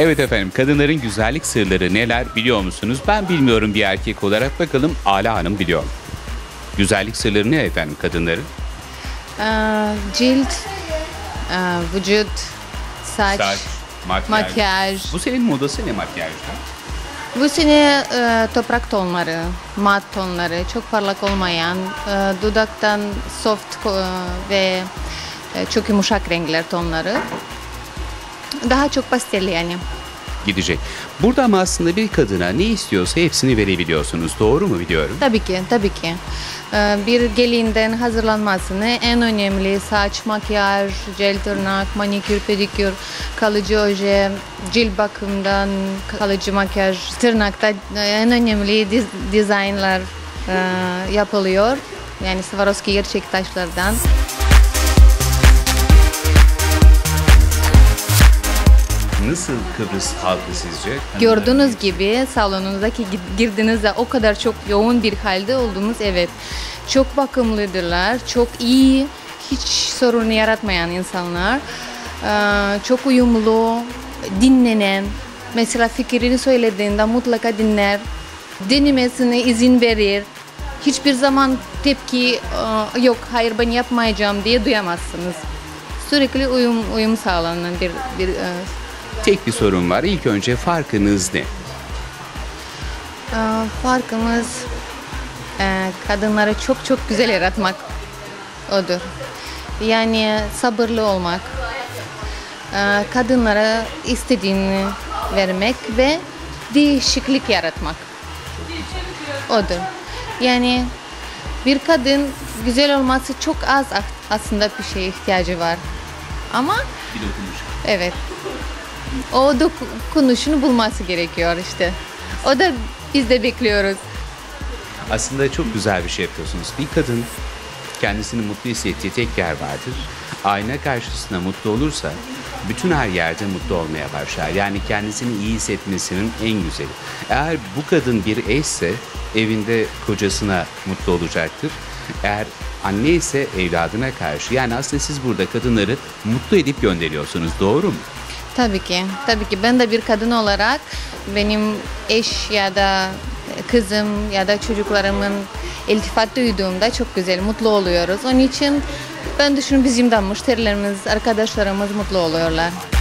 Evet efendim, kadınların güzellik sırları neler biliyor musunuz? Ben bilmiyorum bir erkek olarak. Bakalım Ala Hanım biliyor mu? Güzellik sırları ne efendim kadınların? Cilt, vücut, saç, Saç, makyaj. makyaj. Bu senin modası ne makyajda? Bu sene toprak tonları, mat tonları, çok parlak olmayan, dudaktan soft ve çok yumuşak renkler tonları. Daha çok pastel yani. Gidecek. Burada ama aslında bir kadına ne istiyorsa hepsini verebiliyorsunuz. Doğru mu biliyorum? Tabii ki, tabii ki. Bir gelinden hazırlanmasını en önemli saç, makyaj, jel tırnak, manikür, pedikür, kalıcı oje, cilt bakımından kalıcı makyaj, tırnakta en önemli dizaynlar yapılıyor. Yani Swarovski gerçek taşlardan. Nasıl Kıbrıs halkı sizce? Gördüğünüz gibi salonunuzdaki girdiğinizde o kadar çok yoğun bir halde olduğumuz, evet. Çok bakımlıdırlar, çok iyi, hiç sorun yaratmayan insanlar. Çok uyumlu, dinlenen. Mesela fikrini söylediğinde mutlaka dinler, denemesine izin verir. Hiçbir zaman tepki yok, hayır ben yapmayacağım diye duyamazsınız. Sürekli uyum sağlanan bir Tek bir sorun var. İlk önce farkınız ne? farkımız kadınları çok çok güzel yaratmak odur. Yani sabırlı olmak, kadınlara istediğini vermek ve değişiklik yaratmak odur. Yani bir kadın güzel olması çok az aslında bir şeye ihtiyacı var. Ama Bir dokunuş. evet. O dokunuşunu bulması gerekiyor işte. O da biz de bekliyoruz. Aslında çok güzel bir şey yapıyorsunuz. Bir kadın kendisini mutlu hissettiği tek yer vardır. Ayna karşısında mutlu olursa bütün her yerde mutlu olmaya başlar. Yani kendisini iyi hissetmesinin en güzeli. Eğer bu kadın bir eşse evinde kocasına mutlu olacaktır. Eğer anne ise evladına karşı. Yani aslında siz burada kadınları mutlu edip gönderiyorsunuz. Doğru mu? Tabii ki. Tabii ki. Ben de bir kadın olarak benim eş ya da kızım ya da çocuklarımın iltifat duyduğumda çok güzel, mutlu oluyoruz. Onun için ben düşünüyorum bizim de müşterilerimiz, arkadaşlarımız mutlu oluyorlar.